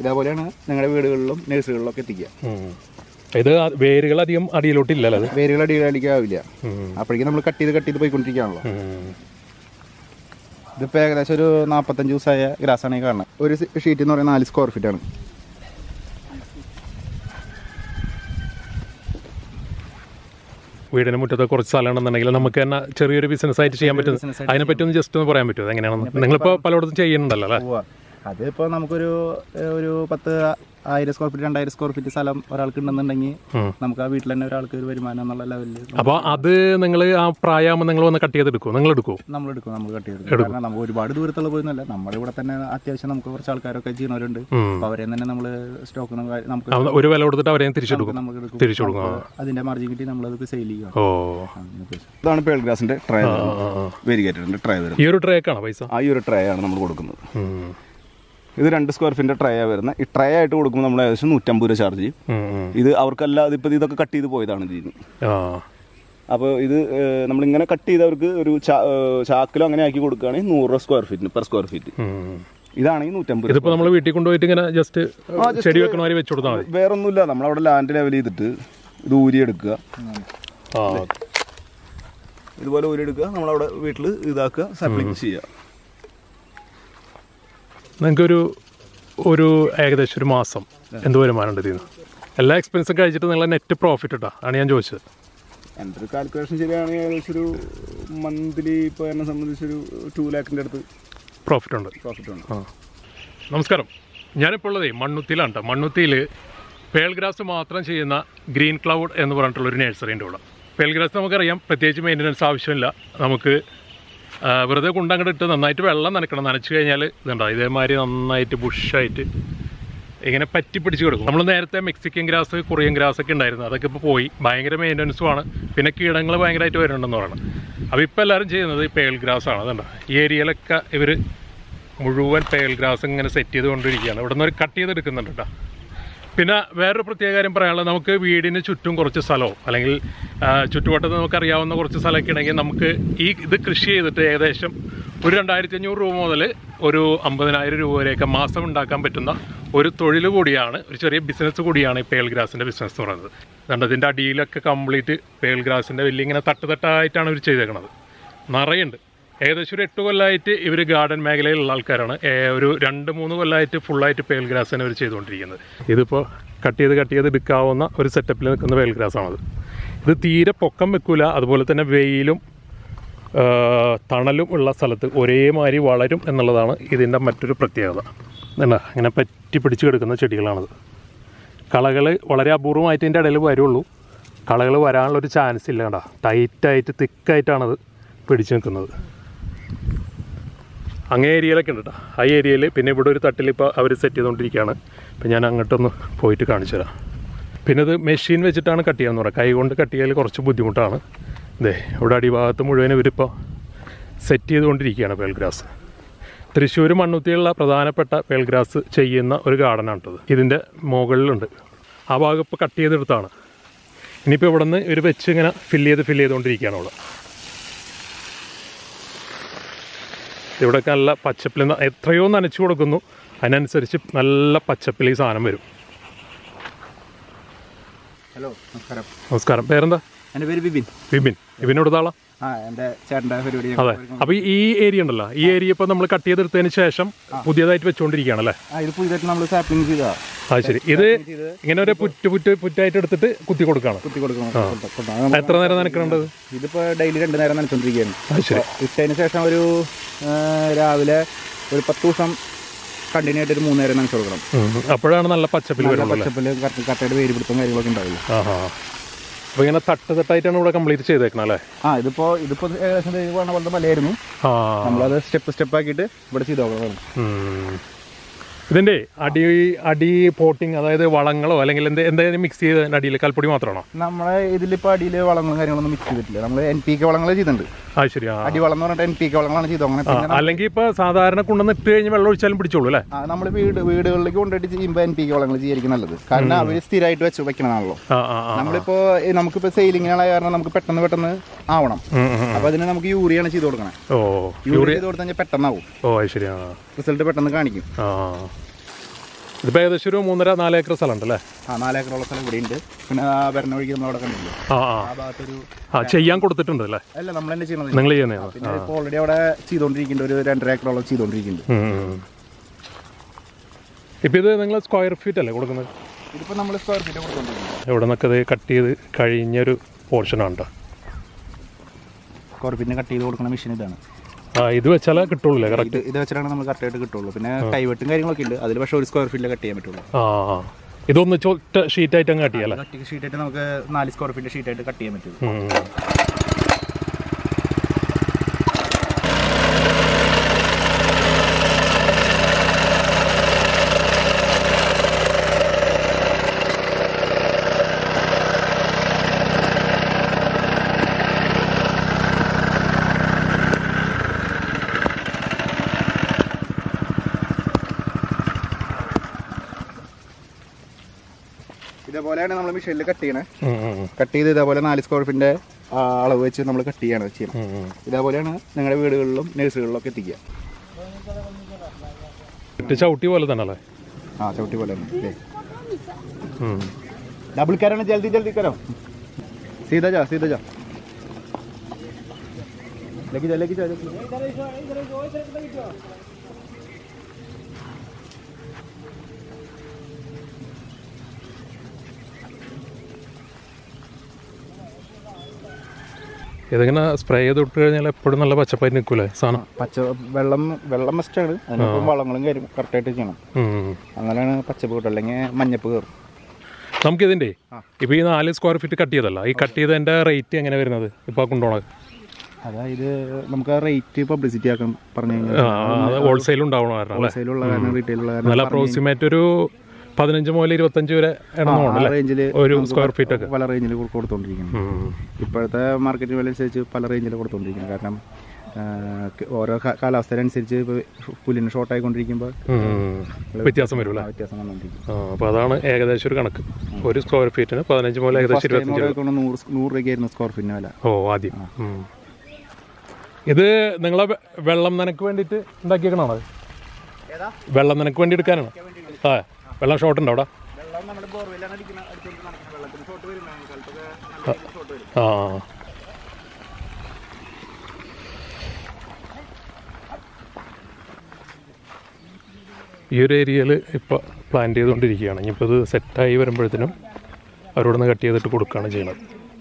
ഇതേപോലെയാണ് നിങ്ങളുടെ വീടുകളിലും നഴ്സറികളിലൊക്കെ എത്തിക്കുക. ഇത് വേരുകൾ അധികം അടിയിലോട്ടില്ലല്ലോ, അത് വേരുകൾ അടിയിലടിക്കാവില്ല. അപ്പോഴേക്കും നമ്മൾ കട്ട് ചെയ്ത് പോയിക്കൊണ്ടിരിക്കുകയാണല്ലോ. ഇതിപ്പോൾ ഏകദേശം ഒരു 45 ദിവസമായ ഗ്രാസാണ് ഈ കാണുന്നത്. ഒരു ഷീറ്റ് എന്ന് പറയുന്നത് 4 സ്ക്വയർ ഫീറ്റ് ആണ്. വീടിന് മുറ്റത്ത് കുറച്ച് സ്ഥലമാണെന്നുണ്ടെങ്കിൽ നമുക്ക് തന്നെ ചെറിയൊരു ബിസിനസ് ആയിട്ട് ചെയ്യാൻ പറ്റും. അതിനെപ്പറ്റി ഒന്ന് ജസ്റ്റ് ഒന്ന് പറയാൻ പറ്റുമോ എങ്ങനെയാണെന്ന്? നിങ്ങളിപ്പോൾ പലയിടത്തും ചെയ്യുന്നുണ്ടല്ലോ അല്ലേ? അതിപ്പോൾ നമുക്കൊരു 10,000 സ്ക്വയർ ഫീറ്റ് 2,000 സ്ക്വയർ ഫീറ്റ് സ്ഥലം ഒരാൾക്ക് ഉണ്ടെന്നുണ്ടെങ്കിൽ നമുക്ക് ആ വീട്ടിൽ തന്നെ ഒരാൾക്ക് ഒരു വരുമാനം എന്നുള്ള ലെവലിൽ. അപ്പോൾ അത് നിങ്ങൾ ആ പ്രായമാകുമ്പോൾ നിങ്ങൾ വന്ന് കട്ട് ചെയ്തെടുക്കുമോ? നമ്മൾ കട്ട് ചെയ്തെടുക്കും. കാരണം നമുക്ക് ഒരുപാട് ദൂരത്തുള്ള പോയിരുന്നല്ല, നമ്മുടെ ഇവിടെ തന്നെ അത്യാവശ്യം നമുക്ക് കുറച്ച് ആൾക്കാരൊക്കെ ചെയ്യുന്നവരുണ്ട്. അപ്പോൾ അവരെ തന്നെ നമ്മൾ സ്റ്റോക്ക് നമുക്ക് ഒരു വില കൊടുത്തിട്ട് അവരെ തിരിച്ചെടുക്കും. അതിന്റെ മാർജിൻ കിട്ടി നമ്മളത് സെയിൽ ചെയ്യും. ഇതാണ് പേൾ ഗ്രാസിന്റെ ട്രേ, വേരിഗേറ്റഡിന്റെ ട്രേ. ഈ ഒരു ട്രേക്കാണ് പൈസ? ഈ ഒരു ട്രേ ആണ് നമ്മൾ കൊടുക്കുന്നത്. ഇത് 2 സ്ക്വയർ ഫീറ്റിന്റെ ട്രേ ആണ് വരുന്നത്. ഈ ട്രേ ആയിട്ട് കൊടുക്കുമ്പോൾ നമ്മൾ ഏകദേശം 150 രൂപ ചാർജ് ചെയ്യും. ഇത് അവർക്കല്ല, ഇതിപ്പോൾ ഇതൊക്കെ കട്ട് ചെയ്ത് പോയതാണ് ഇതിന്. അപ്പോൾ ഇത് നമ്മളിങ്ങനെ കട്ട് ചെയ്ത് അവർക്ക് ഒരു ചാക്കിലോ അങ്ങനെ ആക്കി കൊടുക്കുകയാണെങ്കിൽ 100 രൂപ സ്ക്വയർ ഫീറ്റിന് പെർ സ്ക്വയർ ഫീറ്റ്. ഇതാണെങ്കിൽ 150. ഇതിപ്പോൾ നമ്മൾ വീട്ടിൽ കൊണ്ടുപോയിട്ട് ഇങ്ങനെ ജസ്റ്റ് ചെടി വെക്കണവരെ വെച്ച് കൊടുത്താൽ മതി. വേറൊന്നുമില്ല, നമ്മളവിടെ ലാൻഡ് ലെവൽ ചെയ്തിട്ട് ഇത് ഊരിയെടുക്കുക, ഇതുപോലെ ഊരിയെടുക്കുക, നമ്മളവിടെ വീട്ടിൽ ഇതാക്കുക, സാപ്ലിങ് ചെയ്യുക. നിങ്ങൾക്കൊരു ഏകദേശം ഒരു മാസം എന്ത് വരുമാനമുണ്ട് ഇതിൽ നിന്ന്? എല്ലാ എക്സ്പെൻസും കഴിച്ചിട്ട് നിങ്ങളെ നെറ്റ് പ്രോഫിറ്റ് ഇട്ടാ ആണ് ഞാൻ ചോദിച്ചത്. എൻ്റെ ഒരു കാൽക്കുലേഷൻ ശരിയാണെങ്കിൽ ഏകദേശം ഒരു മന്ത്ലി ഇപ്പോൾ എന്നെ സംബന്ധിച്ചൊരു 2 ലാഖിൻ്റെ അടുത്ത് പ്രോഫിറ്റ് ഉണ്ട്. നമസ്കാരം, ഞാനിപ്പോൾ ഉള്ളത് മണ്ണുത്തിയിലാണ് കേട്ടോ. മണ്ണുത്തിയിൽ പേൾ ഗ്രാസ് മാത്രം ചെയ്യുന്ന ഗ്രീൻ ക്ലൗഡ് എന്ന് പറഞ്ഞിട്ടുള്ളൊരു നഴ്സറിൻ്റെ കൂടെ. പേൾ ഗ്രാസ് നമുക്കറിയാം, പ്രത്യേകിച്ച് മെയിൻ്റനൻസ് ആവശ്യമില്ല. നമുക്ക് വെറുതെ കൊണ്ടങ്ങോട്ട് ഇട്ട് നന്നായിട്ട് വെള്ളം നനയ്ക്കണം. നനച്ച് കഴിഞ്ഞാൽ ഇതുണ്ടാവും ഇതേമാതിരി നന്നായിട്ട് ബുഷായിട്ട് ഇങ്ങനെ പറ്റി പിടിച്ച് കിടക്കും. നമ്മൾ നേരത്തെ മെക്സിക്കൻ ഗ്രാസ്, കൊറിയൻ ഗ്രാസ് ഒക്കെ ഉണ്ടായിരുന്നു. അതൊക്കെ ഇപ്പോൾ പോയി. ഭയങ്കര മെയിൻ്റനൻസുമാണ്. പിന്നെ കീടങ്ങൾ ഭയങ്കരമായിട്ട് വരുന്നുണ്ടെന്ന് പറയണം. അപ്പോൾ ഇപ്പോൾ എല്ലാവരും ചെയ്യുന്നത് ഈ പേൾ ഗ്രാസ് ആണ്. അതുണ്ടോ ഈ ഏരിയയിലൊക്കെ ഇവർ മുഴുവൻ പേൾ ഗ്രാസ് ഇങ്ങനെ സെറ്റ് ചെയ്തുകൊണ്ടിരിക്കുകയാണ്. ഇവിടെ നിന്ന് ഒരു കട്ട് ചെയ്തെടുക്കുന്നുണ്ട് കേട്ടോ. പിന്നെ വേറൊരു പ്രത്യേക കാര്യം പറയാനുള്ളത്, നമുക്ക് വീടിന് ചുറ്റും കുറച്ച് സ്ഥലമോ അല്ലെങ്കിൽ ചുറ്റുവട്ടത്ത് നമുക്കറിയാവുന്ന കുറച്ച് സ്ഥലമൊക്കെ ഉണ്ടെങ്കിൽ നമുക്ക് ഇത് കൃഷി ചെയ്തിട്ട് ഏകദേശം ഒരു 2,500 രൂപ മുതൽ ഒരു 50,000 രൂപ വരെയൊക്കെ മാസം ഉണ്ടാക്കാൻ പറ്റുന്ന ഒരു തൊഴിൽ കൂടിയാണ്, ഒരു ചെറിയ ബിസിനസ് കൂടിയാണ് ഈ പേൾ ഗ്രാസിൻ്റെ ബിസിനസ് എന്ന് പറയുന്നത്. അതുകൊണ്ട് ഇതിൻ്റെ അടിയിലൊക്കെ കംപ്ലീറ്റ് പേൾ ഗ്രാസിൻ്റെ വലിയ ഇങ്ങനെ തട്ടായിട്ടാണ് ഇവർ ചെയ്തേക്കുന്നത്. നിറയുണ്ട്. ഏകദേശം ഒരു 8 കൊല്ലമായിട്ട് ഇവർ ഗാർഡൻ മേഖലയിലുള്ള ആൾക്കാരാണ്. ഒരു 2-3 കൊല്ലമായിട്ട് ഫുള്ളായിട്ട് പേൾ ഗ്രാസാണ് ഇവർ ചെയ്തുകൊണ്ടിരിക്കുന്നത്. ഇതിപ്പോൾ കട്ട് ചെയ്ത് എടുക്കാവുന്ന ഒരു സെറ്റപ്പിൽ നിൽക്കുന്ന പേൾ ഗ്രാസാണത്. ഇത് തീരെ പൊക്കം വെക്കില്ല. അതുപോലെ തന്നെ വെയിലും തണലും ഉള്ള സ്ഥലത്ത് ഒരേമാതിരി വളരും എന്നുള്ളതാണ് ഇതിൻ്റെ മറ്റൊരു പ്രത്യേകത. എന്താ ഇങ്ങനെ പറ്റി പിടിച്ച് കിടക്കുന്ന ചെടികളാണത്. കളകൾ വളരെ അപൂർവമായിട്ട് ഇതിൻ്റെ ഇടയിൽ വരുള്ളൂ. കളകൾ വരാനുള്ളൊരു ചാൻസ് ഇല്ല. കേട്ടോ, ടൈറ്റായിട്ട് തിക്കായിട്ടാണത് പിടിച്ച് നിൽക്കുന്നത്. അങ്ങേ ഏരിയയിലൊക്കെ ഉണ്ട് കേട്ടോ. ആ ഏരിയയിൽ പിന്നെ ഇവിടെ ഒരു തട്ടിൽ ഇപ്പോൾ അവർ സെറ്റ് ചെയ്തുകൊണ്ടിരിക്കുകയാണ്. ഇപ്പം ഞാൻ അങ്ങോട്ടൊന്ന് പോയിട്ട് കാണിച്ചു തരാം. പിന്നെ ഇത് മെഷീൻ വെച്ചിട്ടാണ് കട്ട് ചെയ്യാമെന്ന് പറയാം. കൈ കൊണ്ട് കട്ട് ചെയ്യൽ കുറച്ച് ബുദ്ധിമുട്ടാണ്. ഇതേ ഇവിടെ അടിഭാഗത്ത് മുഴുവൻ ഇവരിപ്പോൾ സെറ്റ് ചെയ്തുകൊണ്ടിരിക്കുകയാണ് പേൾ ഗ്രാസ്. തൃശ്ശൂർ മണ്ണുത്തിയുള്ള പ്രധാനപ്പെട്ട പേൾ ഗ്രാസ് ചെയ്യുന്ന ഒരു ഗാർഡനാണ് കേട്ടത്. ഇതിൻ്റെ മുകളിലുണ്ട്. ആ ഭാഗം ഇപ്പോൾ കട്ട് ചെയ്തെടുത്താണ്. ഇനിയിപ്പോൾ ഇവിടെ നിന്ന് ഇവർ വെച്ച് ഇങ്ങനെ ഫില്ല് ചെയ്തുകൊണ്ടിരിക്കുകയാണ് ഇവിടെ. ഇവിടെയൊക്കെ നല്ല പച്ചപ്പിൽ എത്രയോ നനച്ചു കൊടുക്കുന്നു, അതിനനുസരിച്ച് നല്ല പച്ചപ്പിൽ ഈ സാധനം വരും. ഹലോ, നമസ്കാരം. പേരെന്താ? എൻ്റെ പേര് ബിബിൻ. ബിബിനോട് താളാ? എൻ്റെ ചേട്ടൻ്റെ പരിപാടി. അതെ. അപ്പോൾ ഈ ഏരിയ ഉണ്ടല്ലോ, ഈ ഏരിയ ഇപ്പോൾ നമ്മൾ കട്ട് ചെയ്തെടുത്തതിന് ശേഷം പുതിയതായിട്ട് വെച്ചുകൊണ്ടിരിക്കുകയാണല്ലേ? ഇത് പുതിയതായിട്ട് നമ്മൾ സാപ്ലിങ് ചെയ്തതാണ്. അത് ശരി. ഇത് ഇങ്ങനെ ഒരു പുറ്റായിട്ട് എടുത്തിട്ട് കുത്തി കൊടുക്കണം. എത്ര നേരം നനക്കണത്? ഇതിപ്പോൾ ഡെയിലി 2 നേരം നനച്ചുകൊണ്ടിരിക്കുകയാണ്. അത് ശരി. ഇട്ടതിന് ശേഷം ഒരു രാവിലെ ഒരു 10 ദിവസം കണ്ടിന്യൂ ആയിട്ട് ഒരു 3 നേരം നനച്ചു കൊടുക്കണം. അപ്പോഴാണ് നല്ല പച്ചപ്പിൽ കറക്റ്റായിട്ട് വേര് പിടുത്തം കാര്യങ്ങളൊക്കെ ഉണ്ടാവില്ല. അപ്പോൾ ഇങ്ങനെ തട്ടായിട്ടാണ് ഇവിടെ കംപ്ലീറ്റ് ചെയ്തേക്കണം അല്ലേ? ഇതിപ്പോൾ ഏകദേശം പറഞ്ഞ പോലത്തെ മലയായിരുന്നു. നമ്മളത് സ്റ്റെപ്പ് ആക്കിയിട്ട് ഇവിടെ ചെയ്ത് നോക്കണം. ഇതിൻ്റെ അടി പോട്ടിങ്, അതായത് വളങ്ങളോ അല്ലെങ്കിൽ എന്തായാലും മിക്സ് ചെയ്ത് അടിയിൽ കൽപ്പൊടി മാത്രമാണോ? നമ്മളെ ഇതിലിപ്പോൾ അടിയിൽ വളങ്ങളും കാര്യങ്ങളൊന്നും മിക്സ് ചെയ്തിട്ടില്ല. നമ്മൾ NPK വളങ്ങൾ ചെയ്തിട്ടുണ്ട്. അത് ശരി. അടിവളം എന്ന് പറഞ്ഞിട്ട് NPK വളങ്ങളാണ് ചെയ്തത്. അങ്ങനെ അല്ലെങ്കിൽ ഇപ്പോൾ സാധാരണ കൊണ്ടുവന്ന് ഇട്ട് കഴിഞ്ഞ് വെള്ളം ഒഴിച്ചാലും പിടിച്ചോളൂ അല്ലേ? നമ്മൾ വീടുകളിലേക്ക് കൊണ്ടുപോയിട്ട് ചെയ്യുമ്പോൾ NPK വളങ്ങൾ ചെയ്യായിരിക്കും നല്ലത്. കാരണം അവർ സ്ഥിരമായിട്ട് വെക്കണതാണല്ലോ. നമുക്കിപ്പോൾ സെയിലിങ്ങിനുള്ള കാരണം നമുക്ക് പെട്ടെന്ന് ആവണം. അപ്പോൾ അതിന് നമുക്ക് യൂറിയാണ് ചെയ്ത് കൊടുക്കണം. യൂറിയ ചെയ്ത് കൊടുത്തു കഴിഞ്ഞാൽ പെട്ടെന്നാവും. റിസൾട്ട് പെട്ടെന്ന് കാണിക്കും. ഇതിപ്പോൾ ഏകദേശം ഒരു 3.5-4 ഏക്കർ സ്ഥലം ഉണ്ടല്ലേ? 4 ഏക്കറുള്ള സ്ഥലം ഇവിടെ ഉണ്ട്. പിന്നെ വരണ വഴിക്ക് നമ്മളവിടെ കണ്ടില്ലേ ആ ഭാഗത്തൊരു ചെയ്യാൻ കൊടുത്തിട്ടുണ്ട് അല്ലേ? അല്ല, നമ്മൾ തന്നെ ചെയ്യണത്. നിങ്ങൾ ചെയ്യുന്നതാണ്. പിന്നെ ഇപ്പോൾ ഓൾറെഡി അവിടെ ചെയ്തുകൊണ്ടിരിക്കുന്നുണ്ട്, ഒരു 2.5 ഏക്കറോളം ചെയ്തുകൊണ്ടിരിക്കുന്നുണ്ട്. ഇപ്പം ഇത് നിങ്ങൾ സ്ക്വയർ ഫീറ്റ് അല്ലേ കൊടുക്കുന്നത്? ഇതിപ്പോൾ നമ്മൾ സ്ക്വയർ ഫീറ്റ് കൊടുത്തുകൊണ്ടിരിക്കുന്നത്. ഇവിടെ നിന്നൊക്കെ ഇത് കട്ട് ചെയ്ത് കഴിഞ്ഞൊരു പോർഷനാണ് കേട്ടോ. സ്ക്വയർ ഫീറ്റിന് കട്ട് ചെയ്ത് കൊടുക്കുന്ന മെഷീൻ ഇതാണ്. ഇത് വെച്ചാലേ കിട്ടുള്ളൂ കറക്റ്റ്? ഇത് വെച്ചാലാണ് നമ്മൾ കറക്റ്റായിട്ട് കിട്ടുള്ളൂ. പിന്നെ കൈവെട്ടും കാര്യങ്ങളൊക്കെ ഉണ്ട് അതിൽ, പക്ഷേ ഒരു സ്ക്വയർ ഫീറ്റിൽ കട്ട് ചെയ്യാൻ പറ്റുള്ളൂ. ഇതൊന്ന് ഷീറ്റായിട്ട് അങ്ങ് കട്ട് ചെയ്യാം. ഷീറ്റായിട്ട് നമുക്ക് 4 സ്ക്വയർ ഫീറ്റ് ഷീറ്റായിട്ട് കട്ട് ചെയ്യാൻ പറ്റും. ഇതേപോലെയാണ് നമ്മൾ മെഷീനിൽ കട്ട് ചെയ്യണേ. കട്ട് ചെയ്ത് ഇതേപോലെ 4 സ്ക്വയർ ഫീറ്റിന്റെ അളവ് വെച്ച് നമ്മൾ കട്ട് ചെയ്യാണ് ചെയ്യുന്നത്. ഇതേപോലെയാണ് നിങ്ങളുടെ വീടുകളിലും നഴ്സറികളിലും ഒക്കെ എത്തിക്കുക. ചവിട്ടി പോലെ തന്നെ അല്ലേ? ചവിട്ടി പോലെ തന്നെ. ഡബിൾ കരോ, ജൽദി ജൽദി കരോ, സീതാ ജാ സീതാ ജാ, लेके जा लेके जा ഇതിങ്ങനെ സ്പ്രേ ചെയ്ത് വിട്ട് കഴിഞ്ഞാൽ എപ്പോഴും നല്ല പച്ചപ്പായി നിൽക്കൂലേ സാധനം? വെള്ളം മസ്റ്റാണ്. അതിനൊപ്പം വളങ്ങളും കാര്യം കറക്റ്റായിട്ട് ചെയ്യണം. അങ്ങനെയാണ് പച്ചപ്പ് കിട്ടും, അല്ലെങ്കിൽ മഞ്ഞപ്പ് കയറും. നമുക്കിതിൻ്റെ ഇപ്പോൾ ഈ 4 സ്ക്വയർ ഫീറ്റ് കട്ട് ചെയ്തല്ല, ഈ കട്ട് ചെയ്തതിൻ്റെ റേറ്റ് എങ്ങനെ വരുന്നത് ഇപ്പോൾ കൊണ്ടുപോകണത്? അതായത് നമുക്ക് ആ റേറ്റ് പബ്ലിസിറ്റി ആക്കാൻ പറഞ്ഞു കഴിഞ്ഞാൽ ഹോൾസെയിൽ ഉണ്ടാവണം കാരണം, ഹോൾസെയിലുള്ള കാരണം, റീറ്റെയിലുള്ള കാരണം നല്ല അപ്രോക്സിമേറ്റ് ഒരു 15 മുതൽ 25 വരെ റേഞ്ചിൽ ഒരു സ്ക്വയർ ഫീറ്റ് ഒക്കെ പല റേഞ്ചിൽ കൊടുത്തോണ്ടിരിക്കുന്നു. ഇപ്പോഴത്തെ മാർക്കറ്റ് വില അനുസരിച്ച് പല റേഞ്ചിൽ കൊടുത്തോണ്ടിരിക്കുന്നു. കാരണം ഓരോ കാലാവസ്ഥയിലനുസരിച്ച് ഇപ്പോൾ പുല്ലിന് ഷോർട്ട് ആയിക്കൊണ്ടിരിക്കുമ്പോൾ വ്യത്യാസം വരും. വ്യത്യാസം വന്നുകൊണ്ടിരിക്കും. അപ്പോൾ അതാണ് ഏകദേശം ഒരു കണക്ക്. ഒരു സ്ക്വയർ ഫീറ്റിന് 15 മുതൽ ഏകദേശം 100 രൂപയ്ക്കായിരുന്നു സ്ക്വയർ ഫീറ്റിന് വില. ആദ്യം ഇത് നിങ്ങളെ വെള്ളം നനക്ക് വേണ്ടിയിട്ട് ഉണ്ടാക്കിയേക്കണോ? വെള്ളം നനക്ക് വേണ്ടി എടുക്കാനാണ്? വെള്ളം ഷോർട്ട് ഉണ്ടോ അവിടെ? ഈ ഒരു ഏരിയയിൽ ഇപ്പോൾ പ്ലാന്റ് ചെയ്തുകൊണ്ടിരിക്കുകയാണ്. ഇനിയിപ്പോൾ ഇത് സെറ്റായി വരുമ്പോഴത്തേനും അവരോട് നിന്ന് കട്ട് ചെയ്തിട്ട് കൊടുക്കുകയാണ് ചെയ്യുന്നത്.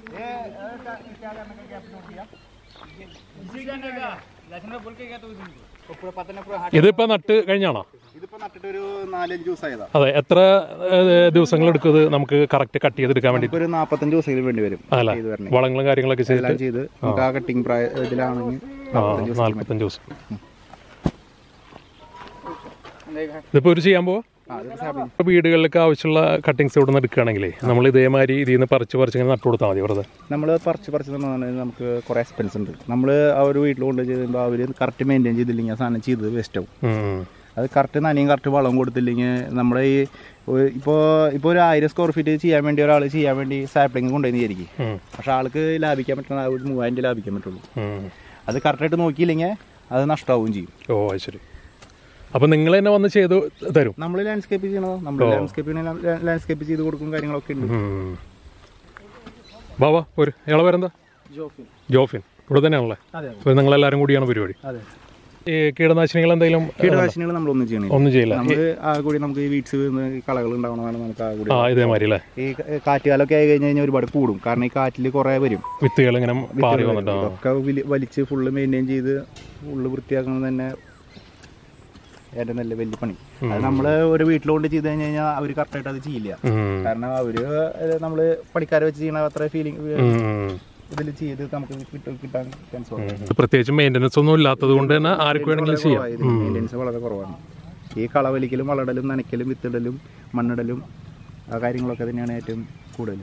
ഇതിപ്പോൾ നട്ട് കഴിഞ്ഞാണോ? അതെ. എത്ര ദിവസങ്ങൾ എടുക്കും നമുക്ക് കറക്റ്റ് കട്ട് ചെയ്തെടുക്കാൻ വേണ്ടി? 45 ദിവസങ്ങൾ വേണ്ടി വരും. വളങ്ങളും കാര്യങ്ങളൊക്കെ ചെയ്ത് 45 ദിവസം. ഇതിപ്പോൾ ഒരു ചെയ്യാൻ പോവാ? വീടുകളിലൊക്കെ ആവശ്യമുള്ള കട്ടിങ്സ് ഇവിടെ നിന്ന് എടുക്കുകയാണെങ്കിലേ നമ്മൾ ഇതേമാതിരി ഇതിൽ നിന്ന് പറിച്ച് ഇങ്ങനെ നട്ടു കൊടുത്താൽ മതി. വെറുതെ നമ്മൾ പറിച്ച് നമുക്ക് കുറേ എക്സ്പെൻസ് ഉണ്ട്. നമ്മൾ ആ ഒരു വീട്ടിൽ കൊണ്ട് ചെയ്യുമ്പോൾ അവർ കറക്റ്റ് മെയിൻറ്റെയിൻ ചെയ്തില്ലെങ്കിൽ ആ സാധനം ചെയ്തത് വേസ്റ്റ് ആവും. അത് കറക്റ്റ് നനയും കറക്റ്റ് വളം കൊടുത്തില്ലെങ്കിൽ നമ്മുടെ ഈ ഇപ്പോൾ ഒരു 1000 സ്ക്വയർ ഫീറ്റ് ചെയ്യാൻ വേണ്ടി ഒരാൾ ചെയ്യാൻ വേണ്ടി സാപ്ലിങ് കൊണ്ടുപോയി വിചാരിക്കും. പക്ഷെ ആൾക്ക് ലാഭിക്കാൻ പറ്റുന്ന ഒരു 3000 ലാഭിക്കാൻ പറ്റുള്ളൂ. അത് കറക്റ്റായിട്ട് നോക്കിയില്ലെങ്കിൽ അത് നഷ്ടമാവുകയും ചെയ്യും. ശരി. അപ്പോൾ നിങ്ങൾ തന്നെ വന്ന് ചെയ്ത് തരും? നമ്മൾ ലാൻഡ്സ്കേപ്പ് ചെയ്യണോ? നമ്മൾ ലാൻഡ്സ്കേപ്പ് ചെയ്ത് കൊടുക്കും, കാര്യങ്ങളൊക്കെ ഉണ്ട്. ബാബാ ഒരു ഇയാളെ പേരെന്താ? ജോഫിൻ. ഇവിടെ തന്നെയാണല്ലേ? അപ്പോൾ നിങ്ങളെല്ലാവരും കൂടിയാണ് പരിപാടി? ഈ കീടനാശിനികൾ എന്തെങ്കിലും? കീടനാശിനികൾ നമ്മളൊന്നും ചെയ്യണില്ല. ഒന്നും ചെയ്യില്ല. കൂടി നമുക്ക് ഈ വീട്ട്സ് കളകൾ ഉണ്ടാവണതാണ് നമുക്ക്. ഇതേമാതിരി അല്ലേ? ഈ കാറ്റുകാലൊക്കെ ആയി കഴിഞ്ഞ് കഴിഞ്ഞാൽ ഒരുപാട് കൂടും. കാരണം ഈ കാറ്റിൽ കുറേ വരും വിത്തുകൾ ഇങ്ങനെ ഒക്കെ വലിച്ച് ഫുള്ള് മെയിൻറ്റെയിൻ ചെയ്ത് ഫുള്ള് വൃത്തിയാക്കുന്നത് തന്നെ ഏറ്റവും നല്ല വലിയ പണി. അത് നമ്മൾ ഒരു വീട്ടിലോണ്ട് ചെയ്ത് കഴിഞ്ഞ് കഴിഞ്ഞാൽ അവർ കറക്റ്റായിട്ട് അത് ചെയ്യില്ല. കാരണം അവര് നമ്മൾ പണിക്കാരെ വെച്ച് ചെയ്യണ അത്ര ഫീലിംഗ് ഇതിൽ ചെയ്ത് നമുക്ക് കിട്ടാൻ ചാൻസ്. പ്രത്യേകിച്ച് മെയിൻ്റനൻസ് ഒന്നും ഇല്ലാത്തത് കൊണ്ട് തന്നെ ആർക്ക് വേണമെങ്കിലും ചെയ്യാം. മെയിൻ്റനൻസ് വളരെ കുറവാണ്. ഈ കളവലിക്കലും വളടലും നനയ്ക്കലും വിത്തിടലും മണ്ണിടലും ആ കാര്യങ്ങളൊക്കെ തന്നെയാണ് ഏറ്റവും കൂടുതൽ.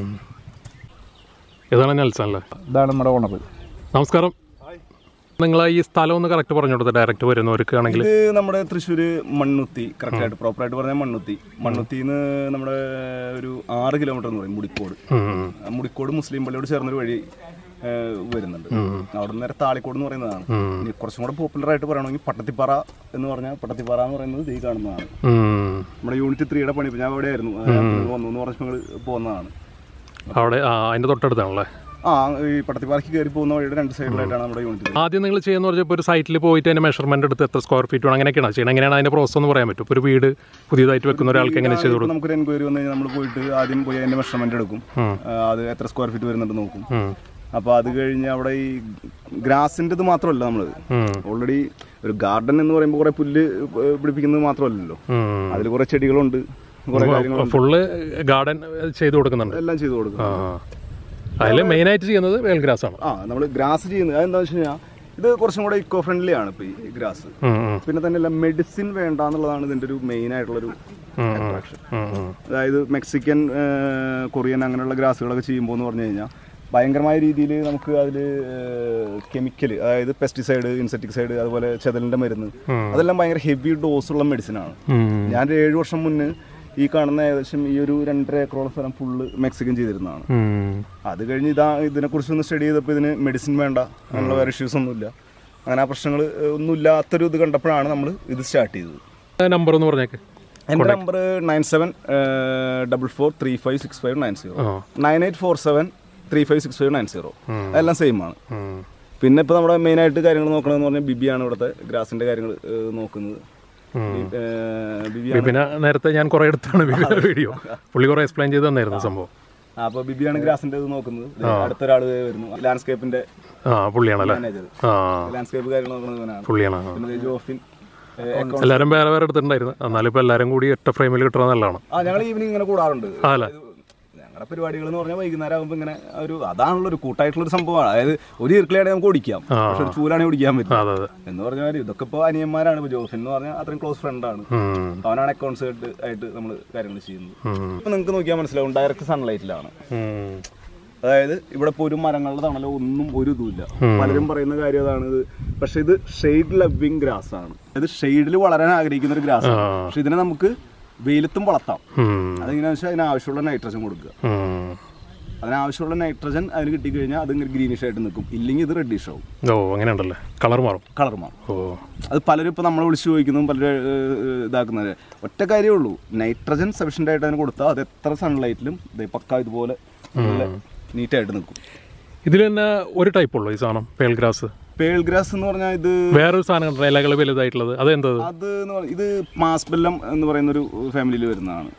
ഇതാണ് നെൽസൺ അല്ലേ? ഇതാണ് നമ്മുടെ ഓണർ. നമസ്കാരം. നിങ്ങൾ ഈ സ്ഥലം ഒന്ന് കറക്റ്റ് പറഞ്ഞു കൊടുത്തത് ഡയറക്റ്റ് വരുന്നവർക്കാണെങ്കിൽ? ഇത് നമ്മുടെ തൃശ്ശൂർ മണ്ണുത്തി, കറക്റ്റായിട്ട് പ്രോപ്പറായിട്ട് പറഞ്ഞാൽ മണ്ണുത്തിന്ന് നമ്മുടെ ഒരു 6 കിലോമീറ്റർ എന്ന് പറയും മുടിക്കോട്. മുടിക്കോട് മുസ്ലിം പള്ളിയോട് ചേർന്നൊരു വഴി വരുന്നുണ്ട്. അവിടെ നിന്ന് നേരെ താളിക്കോട് എന്ന് പറയുന്നതാണ്. ഇനി കുറച്ചും കൂടെ പോപ്പുലർ ആയിട്ട് പറയണമെങ്കിൽ പട്ടത്തിപ്പാറ എന്ന് പറഞ്ഞാൽ പട്ടത്തിപ്പാറ എന്ന് പറയുന്നത് ഈ കാണുന്നതാണ്. നമ്മുടെ യൂണിറ്റ് 3യുടെ പണി ഞാൻ അവിടെ ആയിരുന്നു വന്നു പറഞ്ഞ ഞങ്ങൾ പോകുന്നതാണ്. അവിടെ അതിന്റെ തൊട്ടടുത്താണല്ലേ? ഈ പട്ടത്തിപ്പാറയ്ക്ക് കയറി പോകുന്ന വഴിയുടെ 2 സൈഡിലായിട്ടാണ് നമ്മുടെ യൂണിറ്റ്. ആദ്യം നിങ്ങൾ ചെയ്യുന്ന പറഞ്ഞപ്പോൾ ഒരു സൈറ്റിൽ പോയിട്ട് അതിന്റെ മെഷർമെന്റ് എടുത്ത് എത്ര സ്ക്വയർ ഫീറ്റ് വേണം അങ്ങനെയൊക്കെയാണ് ചെയ്യണം. എങ്ങനെയാണ് അതിന്റെ പ്രോസസ് എന്ന് പറയാൻ പറ്റും? ഒരു വീട് പുതിയതായിട്ട് വെക്കുന്ന ഒരാൾക്ക് എങ്ങനെ ചെയ്ത് കൊടുക്കും? നമുക്കൊരു എൻക്വയറി വന്നു കഴിഞ്ഞാൽ നമ്മൾ പോയിട്ട് ആദ്യം പോയി അതിന്റെ മെഷർമെന്റ് എടുക്കും. അത് എത്ര സ്ക്വയർ ഫീറ്റ് വരുന്നുണ്ട് നോക്കും. അപ്പൊ അത് കഴിഞ്ഞ് അവിടെ ഈ ഗ്രാസിന്റെ ഇത് മാത്രമല്ല, നമ്മള് ഓൾറെഡി ഒരു ഗാർഡൻ എന്ന് പറയുമ്പോൾ കുറെ പുല്ല് പിടിപ്പിക്കുന്നത് മാത്രമല്ലല്ലോ, അതിൽ കുറെ ചെടികളുണ്ട്, കുറെ കാര്യങ്ങളുണ്ട്. ഫുള്ള് ഗാർഡൻ ചെയ്ത് കൊടുക്കുന്നുണ്ട്, എല്ലാം ചെയ്ത് കൊടുക്കും. അതിൽ മെയിൻ ആയിട്ട് ചെയ്യുന്നത് വേൽ ഗ്രാസ് ആണ്. നമ്മൾ ഗ്രാസ് ചെയ്യുന്നത് അതെന്താ വെച്ച് കഴിഞ്ഞാൽ ഇത് കുറച്ചും കൂടെ ഇക്കോ ഫ്രണ്ട്ലി ആണ് ഇപ്പൊ ഈ ഗ്രാസ്. പിന്നെ തന്നെ മെഡിസിൻ വേണ്ട എന്നുള്ളതാണ് ഇതിന്റെ ഒരു മെയിൻ ആയിട്ടുള്ളൊരു അട്രാക്ഷൻ. അതായത് മെക്സിക്കൻ, കൊറിയൻ അങ്ങനെയുള്ള ഗ്രാസുകളൊക്കെ ചെയ്യുമ്പോൾ എന്ന് പറഞ്ഞു കഴിഞ്ഞാൽ ഭയങ്കരമായ രീതിയിൽ നമുക്ക് അതിൽ കെമിക്കൽ, അതായത് പെസ്റ്റിസൈഡ്, ഇൻസെക്ടിസൈഡ്, അതുപോലെ ചെതലിന്റെ മരുന്ന്, അതെല്ലാം ഭയങ്കര ഹെവി ഡോസുള്ള മെഡിസിനാണ്. ഞാൻ 7 വർഷം മുന്നേ ഈ കാണുന്ന ഏകദേശം ഈ ഒരു 2.5 ഏക്കറോളം സ്ഥലം ഫുള്ള് മെക്സിക്കൻ ചെയ്തിരുന്നതാണ്. അത് കഴിഞ്ഞ് ഇതിനെക്കുറിച്ച് ഒന്ന് സ്റ്റഡി ചെയ്തപ്പോൾ ഇതിന് മെഡിസിൻ വേണ്ട, അങ്ങനെയുള്ള വേറെ ഇഷ്യൂസ് ഒന്നുമില്ല, അങ്ങനെ ആ പ്രശ്നങ്ങൾ ഒന്നും ഇല്ലാത്തൊരു ഇത് കണ്ടപ്പോഴാണ് നമ്മൾ ഇത് സ്റ്റാർട്ട് ചെയ്തത്. നമ്പർ എന്ന് പറഞ്ഞേക്ക്. എൻ്റെ നമ്പർ 9744356590, 9847356590, എല്ലാം സെയിം ആണ്. പിന്നെ ഇപ്പോൾ നമ്മുടെ മെയിനായിട്ട് കാര്യങ്ങൾ നോക്കണമെന്ന് പറഞ്ഞാൽ ബിബിയാണ് ഇവിടുത്തെ ഗ്രാസിൻ്റെ കാര്യങ്ങൾ നോക്കുന്നത്. പിന്നെ നേരത്തെ ഞാൻ കുറെ എടുത്താണ് വീഡിയോ, പുള്ളി കുറെ എക്സ്പ്ലെയിൻ ചെയ്ത് തന്നായിരുന്നു സംഭവം. അപ്പൊ ബിബിയാണ് ഗ്രാസിന്റെ ഇത് നോക്കുന്നത്. അടുത്തൊരാള് വരുന്നു, ലാൻഡ്സ്കേപ്പിന്റെ പുള്ളിയാണല്ലേ, ലാൻഡ്സ്കേപ്പ് കാര്യങ്ങൾ നോക്കുന്നത് പുള്ളിയാണ്. പിന്നെ ജോഫിൻ, എല്ലാരും വേറെ വേറെ എടുത്തിട്ടുണ്ടായിരുന്നു, എന്നാലും ഇപ്പൊ എല്ലാരും കൂടി 8 ഫ്രെയിമിൽ കിട്ടുന്നത് നല്ലതാണ്. ഞങ്ങൾ ഈവനിങ് ഇങ്ങനെ കൂടാറുണ്ട്. അതല്ലേ ഞങ്ങളുടെ പരിപാടികൾ എന്ന് പറഞ്ഞാൽ വൈകുന്നേരം ആകുമ്പോൾ ഇങ്ങനെ അതാണുള്ള ഒരു കൂട്ടായിട്ടുള്ള സംഭവമാണ്. അതായത് ഒരു ഇർക്കിലാണെങ്കിൽ നമുക്ക് ഓടിക്കാം, പക്ഷെ ഒരു ചൂലാണെങ്കിൽ ഓടിക്കാൻ പറ്റും എന്ന് പറഞ്ഞാൽ ഇതൊക്കെ ഇപ്പോൾ അനിയന്മാരാണ്. ഇപ്പോൾ ജോഫിൻ എന്ന് പറഞ്ഞാൽ അത്രയും ക്ലോസ് ഫ്രണ്ടാണ്, അവനാണ് അക്കൗണ്ട്സ് ആയിട്ട് നമ്മൾ കാര്യങ്ങൾ ചെയ്യുന്നത്. ഇപ്പൊ നിങ്ങൾക്ക് നോക്കിയാൽ മനസ്സിലാവും, ഡയറക്റ്റ് സൺലൈറ്റിലാണ്. അതായത് ഇവിടെ ഇപ്പോൾ ഒരു മരങ്ങളുടെ തണലോ ഒന്നും ഒരു ഇതുമില്ല. പലരും പറയുന്ന കാര്യം അതാണ് ഇത്, പക്ഷെ ഇത് ഷെയ്ഡ് ലവിങ് ഗ്രാസ് ആണ്. അതായത് ഷെയ്ഡിൽ വളരാൻ ആഗ്രഹിക്കുന്ന ഒരു ഗ്രാസ് ആണ്, പക്ഷെ ഇതിനെ നമുക്ക് വെയിലത്തും വളർത്താം. അതെങ്ങനെയാണെന്ന് വെച്ചാൽ അതിനാവശ്യമുള്ള നൈട്രജൻ കൊടുക്കുക. അതിനാവശ്യമുള്ള നൈട്രജൻ അതിന് കിട്ടിക്കഴിഞ്ഞാൽ അത് ഗ്രീനിഷ് ആയിട്ട് നിൽക്കും, ഇല്ലെങ്കിൽ ഇത് റെഡിഷ് ആവും. അങ്ങനെയുണ്ടല്ലേ, കളർ മാറും. അത് പലരും ഇപ്പോൾ നമ്മളെ വിളിച്ച് ചോദിക്കുന്നതും പലരും ഇതാക്കുന്നത് ഒറ്റ കാര്യമേ ഉള്ളൂ, നൈട്രജൻ സഫീഷ്യൻ്റ് ആയിട്ട് അതിന് കൊടുത്താൽ അത് എത്ര സൺലൈറ്റിലും പക്ക ഇതുപോലെ നീറ്റായിട്ട് നിൽക്കും. ഇതിൽ തന്നെ ഒരു ടൈപ്പ് ഉള്ളൂ ഈ സാധനം, പേൾ ഗ്രാസ്. പേൾ ഗ്രാസ് എന്ന് പറഞ്ഞാൽ ഇത് വേറൊരു സാധനം ഇലകൾ വലുതായിട്ടുള്ളത്, അതെന്താ? ഇത് മാസ്ബെല്ലം എന്ന് പറയുന്ന ഒരു ഫാമിലിയിൽ വരുന്നതാണ്.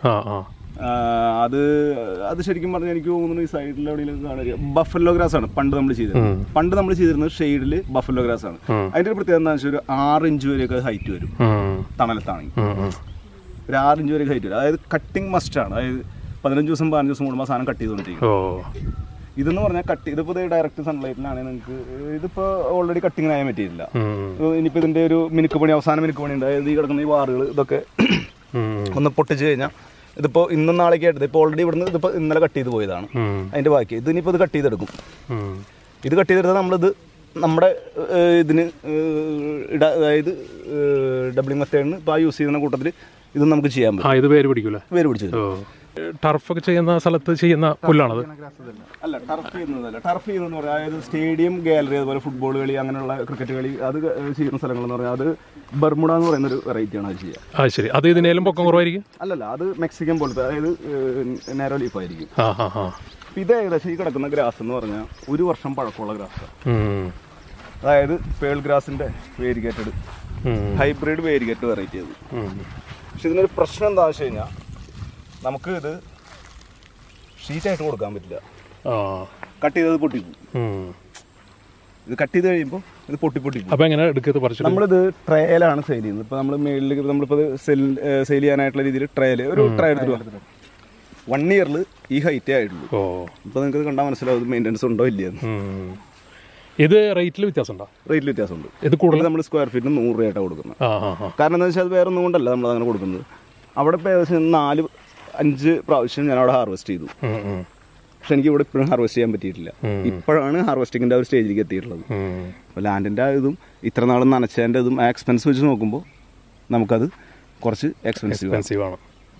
അത് ശരിക്കും പറഞ്ഞാൽ എനിക്ക് തോന്നുന്നു ഈ സൈഡിൽ എവിടെയെങ്കിലും കാണുക ബഫല്ലോ ഗ്രാസ് ആണ്. പണ്ട് നമ്മൾ ചെയ്തിരുന്നത് ഷെയ്ഡിൽ ബഫല്ലോ ഗ്രാസ് ആണ്. അതിന്റെ ഒരു പ്രത്യേകത എന്താണെന്ന് വെച്ചാൽ ഒരു 6 ഇഞ്ച് വരെയൊക്കെ ഹൈറ്റ് വരും തണലത്താണെങ്കിൽ. ഒരു 6 ഇഞ്ച് വരെ ഹൈറ്റ് വരും. അതായത് കട്ടിങ് മസ്റ്റ് ആണ്. അതായത് 15 ദിവസം 15 ദിവസം കൂടുമ്പോൾ സാധനം കട്ട് ചെയ്തുകൊണ്ടിരിക്കും. ഇതെന്ന് പറഞ്ഞാൽ ഇതിപ്പോൾ ഡയറക്റ്റ് സൺലൈറ്റിലാണ്. നിങ്ങൾക്ക് ഇതിപ്പോൾ ഓൾറെഡി കട്ടിങ്ങിനായ മെറ്റീരിയല്ല. ഇനിയിപ്പോൾ ഇതിന്റെ ഒരു അവസാന മിനുക്ക് പണി ഉണ്ട്. അതായത് ഈ കിടക്കുന്ന ഈ വാറുകൾ ഇതൊക്കെ ഒന്ന് പൊട്ടിച്ച് കഴിഞ്ഞാൽ ഇതിപ്പോൾ ഇന്നും നാളേക്ക് ആയിട്ട് ഇപ്പോൾ ഓൾറെഡി ഇവിടുന്ന് ഇതിപ്പോൾ ഇന്നലെ കട്ട് ചെയ്ത് പോയതാണ്. അതിന്റെ ബാക്കി ഇത് ഇനിയിപ്പോൾ ഇത് കട്ട് ചെയ്തെടുക്കും. ഇത് കട്ട് ചെയ്തെടുത്താൽ നമ്മളിത് നമ്മുടെ ഇതിന് അതായത് ഡബിളിംഗ് മെത്തേഡിന് ഇപ്പോൾ യൂസ് ചെയ്യുന്ന കൂട്ടത്തിൽ ഇത് നമുക്ക് ചെയ്യാൻ പറ്റും. ഇത് വേര് പിടിച്ചത് ടർഫൊക്കെ ചെയ്യുന്ന സ്ഥലത്ത് ചെയ്യുന്ന പുല്ലാണത്? അല്ല, ടർഫ് ചെയ്യുന്നതല്ല. ടർഫ് ചെയ്യുന്നതെന്ന് പറഞ്ഞാൽ അതായത് സ്റ്റേഡിയം, ഗാലറി, അതുപോലെ ഫുട്ബോൾ കളി, അങ്ങനെയുള്ള ക്രിക്കറ്റ് കളി, അത് ചെയ്യുന്ന സ്ഥലങ്ങളെന്ന് പറഞ്ഞാൽ അത് ബർമുഡ എന്ന് പറയുന്ന ഒരു വെറൈറ്റിയാണ് അത് ചെയ്യുക. ശരി, അത് ഇതിനേലും പൊക്കം കുറവായിരിക്കും? അല്ലല്ല, അത് മെക്സിക്കൻ പോലത്തെ, അതായത് നാരോ ലീഫ് ആയിരിക്കും. ഇത് ഏകദേശം ഈ കിടക്കുന്ന ഗ്രാസ് എന്ന് പറഞ്ഞാൽ 1 വർഷം പഴക്കമുള്ള ഗ്രാസാണ്. അതായത് പേൾ ഗ്രാസിന്റെ വേരിഗേറ്റഡ് ഹൈബ്രിഡ് വേരിഗേറ്റ് വെറൈറ്റി അത്. പക്ഷെ ഇതിനൊരു പ്രശ്നം എന്താണെന്ന് വെച്ച് കഴിഞ്ഞാൽ നമുക്ക് ഇത് ഷീറ്റായിട്ട് കൊടുക്കാൻ പറ്റില്ല. കട്ട് ചെയ്തത് പൊട്ടിക്കും. ഇത് കട്ട് ചെയ്ത് കഴിയുമ്പോൾ ഇത് പൊട്ടി നമ്മളിത് ട്രയലാണ് സെയിൽ ചെയ്യുന്നത്. ഇപ്പോൾ നമ്മൾ മേളിൽ നമ്മളിപ്പോൾ സെയിൽ ചെയ്യാനായിട്ടുള്ള രീതിയിൽ ഒരു ട്രയൽ എടുത്തിട്ട് 1 ഇയറിൽ ഈ ഹൈറ്റേ ആയിട്ടുള്ളൂ. ഇപ്പോൾ നിങ്ങൾക്ക് കണ്ടാൽ മനസ്സിലാവും മെയിൻ്റെനൻസ് ഉണ്ടോ ഇല്ലയെന്ന്. ഇത് റേറ്റിൽ വ്യത്യാസമുണ്ടോ? റേറ്റിൽ വ്യത്യാസമുണ്ട്. ഇത് കൂടുതൽ നമ്മൾ സ്ക്വയർ ഫീറ്റിന് 100 രൂപയായിട്ടാണ് കൊടുക്കുന്നത്. കാരണം എന്താ വെച്ചാൽ അത് വേറെ ഒന്നും കൊണ്ടല്ല നമ്മൾ അങ്ങനെ കൊടുക്കുന്നത്. അവിടെ ഇപ്പോൾ ഏകദേശം 4-5 പ്രാവശ്യം ഞാൻ അവിടെ ഹാർവെസ്റ്റ് ചെയ്തു. പക്ഷെ എനിക്ക് ഇവിടെ ഇപ്പോഴും ഹാർവെസ്റ്റ് ചെയ്യാൻ പറ്റിയിട്ടില്ല. ഇപ്പോഴാണ് ഹാർവെസ്റ്റിങ്ങിൻ്റെ ഒരു സ്റ്റേജിലേക്ക് എത്തിയിട്ടുള്ളത്. അപ്പോൾ ലാൻഡിൻ്റെ ഇതും ഇത്ര നാളും നനച്ചതിൻ്റെ ഇതും ആ എക്സ്പെൻസ് വെച്ച് നോക്കുമ്പോൾ നമുക്കത് കുറച്ച് എക്സ്പെൻസീവ് ആണ്.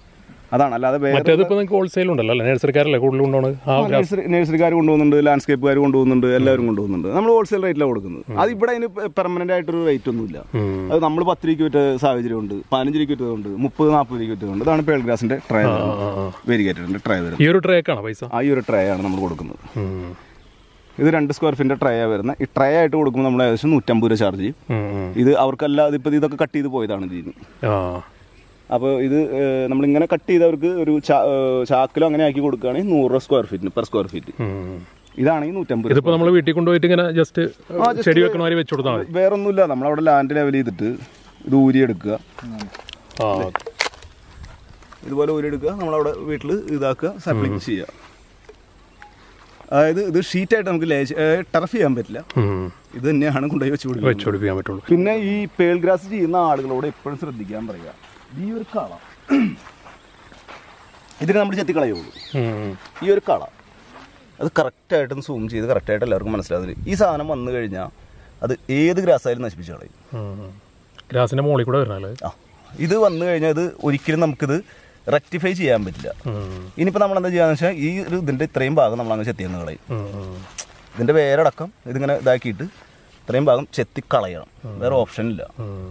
അതാണ്. അല്ലാതെ മറ്റേതിപ്പോൾ നിങ്ങൾക്ക് ഹോൾസെയിൽ ഉണ്ടല്ലോ അല്ലേ? നഴ്സറിക്കാരല്ലേ കൂടുതൽ കൊണ്ടുപോകുന്നത്? നഴ്സറിക്കാർ കൊണ്ടുപോകുന്നുണ്ട്, ലാൻഡ്സ്കേപ്പുകാർ കൊണ്ടുപോകുന്നുണ്ട്, എല്ലാവരും കൊണ്ടുപോകുന്നുണ്ട്. നമ്മൾ ഹോൾസെയിൽ റേറ്റിലാണ് കൊടുക്കുന്നത്. അത് ഇവിടെ അതിന് പെർമനന്റ് ആയിട്ടൊരു റേറ്റ് ഒന്നുമില്ല. അത് നമ്മൾ 10 രൂപയ്ക്ക് വിറ്റ സാഹചര്യമുണ്ട്, 15 രൂപയ്ക്ക് വിറ്റതുണ്ട്, 30-40 രൂപയ്ക്ക് വിറ്റതുണ്ട്. ഇതാണ് പേൾ ഗ്രാസിന്റെ ട്രേ, വേരിഗേറ്റഡിന്റെ ട്രേ വരുന്നത്. ഈ ഒരു ട്രേക്കാണ് പൈസ? ഈ ഒരു ട്രേ ആണ് നമ്മൾ കൊടുക്കുന്നത്. ഇത് 2 സ്ക്വയർ ഫീറ്റിന്റെ ട്രേ വരുന്നത്. ഈ ട്രേ ആയിട്ട് കൊടുക്കുമ്പോൾ നമ്മൾ ഏകദേശം 150 രൂപ ചാർജ് ചെയ്യും. ഇത് അവർക്കല്ല, ഇതിപ്പോൾ ഇതൊക്കെ കട്ട് ചെയ്ത് പോയതാണ് ഇതിന്. അപ്പോൾ ഇത് നമ്മളിങ്ങനെ കട്ട് ചെയ്തവർക്ക് ഒരു ചാക്കിലോ അങ്ങനെ ആക്കി കൊടുക്കുകയാണെങ്കിൽ 100 രൂപ സ്ക്വയർ ഫീറ്റിന് പെർ സ്ക്വയർ ഫീറ്റ്. ഇതാണെങ്കിൽ 150. ഇതിപ്പോൾ നമ്മൾ വീട്ടിൽ കൊണ്ടുപോയിട്ട് ഇങ്ങനെ ജസ്റ്റ് ചെടി വെക്കണ മാതിരി വെച്ച് കൊടുത്താൽ മതി. വേറെ ഒന്നുമില്ല, നമ്മളവിടെ ലാൻഡ് ലെവൽ ചെയ്തിട്ട് ഇത് ഊരിയെടുക്കുക, ഇതുപോലെ ഊരിയെടുക്കുക, നമ്മളവിടെ വീട്ടിൽ ഇതാക്കുക, സപ്ലിങ് ചെയ്യുക. അതായത് ഇത് ഷീറ്റായിട്ട് നമുക്ക് ടർഫ് ചെയ്യാൻ പറ്റില്ല, ഇത് തന്നെയാണ് കൊണ്ടുപോയി വെച്ച് പിടിപ്പിക്കാൻ പറ്റുള്ളൂ. പിന്നെ ഈ പേൾ ഗ്രാസ് ചെയ്യുന്ന ആളുകളോട് എപ്പോഴും ശ്രദ്ധിക്കാൻ പറയുക, ഈ ഒരു കള ഇതിന് നമ്മൾ ചെത്തിക്കളയുള്ളൂ. ഈ ഒരു കള അത് കറക്റ്റായിട്ടൊന്ന് സൂം ചെയ്ത് കറക്റ്റായിട്ട് എല്ലാവർക്കും മനസ്സിലാവുന്നത്. ഈ സാധനം വന്നു കഴിഞ്ഞാൽ അത് ഏത് ഗ്രാസ് ആയാലും നശിപ്പിച്ച് കളയും. ഗ്രാസിന്റെ മുകളിൽ കൂടെ വരണല്ലേ? ഇത് വന്നു കഴിഞ്ഞാൽ ഇത് ഒരിക്കലും നമുക്കിത് റെക്ടിഫൈ ചെയ്യാൻ പറ്റില്ല. ഇനിയിപ്പോൾ നമ്മൾ എന്താ ചെയ്യാന്ന് വെച്ചാൽ ഈ ഒരു ഇതിൻ്റെ ഇത്രയും ഭാഗം നമ്മൾ അങ്ങ് ചെത്തിയെന്ന് കളയും. ഇതിൻ്റെ വേരടക്കം ഇതിങ്ങനെ ഇതാക്കിയിട്ട് ഇത്രയും ഭാഗം ചെത്തി കളയണം, വേറെ ഓപ്ഷൻ ഇല്ല.